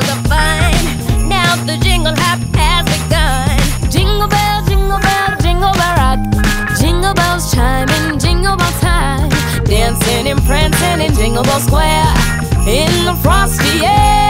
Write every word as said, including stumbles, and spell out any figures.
the fun. Now the jingle hop has begun. Jingle bell, jingle bell, jingle bell rock. Jingle bells chiming, jingle bell time. Dancing and prancing in Jingle Bell Square in the frosty air.